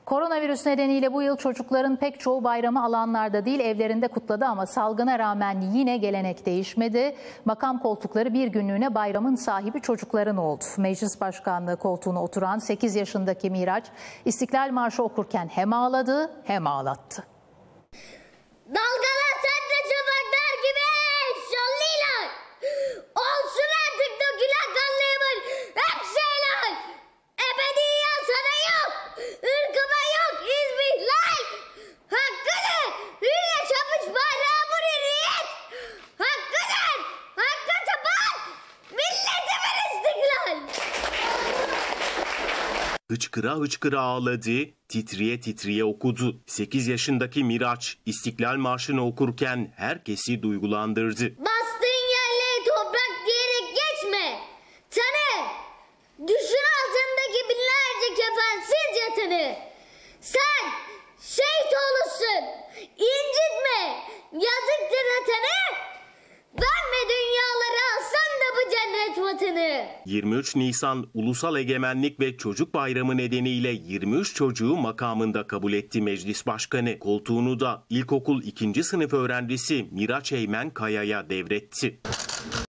Koronavirüs nedeniyle bu yıl çocukların pek çoğu bayramı alanlarda değil evlerinde kutladı ama salgına rağmen yine gelenek değişmedi. Makam koltukları bir günlüğüne bayramın sahibi çocukların oldu. Meclis Başkanlığı koltuğuna oturan 8 yaşındaki Miraç, İstiklal Marşı okurken hem ağladı hem ağlattı. Dalgalar sende çabaklar gibi şallıylar. Olsun artık dökülen kanlıyımın hep şeyler. Ebediyen sana yok, ırkıma yok izmihlal. Hakkıdır, hüye çapış bayrağı bu hürriyet. Hakkıdır, hakka tapan milletimin istiklal. Hıçkıra hıçkıra ağladı, titriye titriye okudu. 8 yaşındaki Miraç, İstiklal Marşı'nı okurken herkesi duygulandırdı. Bastığın yerleri toprak diyerek geçme. Tanı, düşün altındaki binlerce kefensiz yatanı. Sen şehit olursun, incitme, yazıktır vatanı. Verme dünyaları alsan da bu cennet vatanı. 23 Nisan Ulusal Egemenlik ve Çocuk Bayramı nedeniyle 23 çocuğu makamında kabul etti Meclis Başkanı. Koltuğunu da ilkokul 2. sınıf öğrencisi Miraç Eymen Kaya'ya devretti.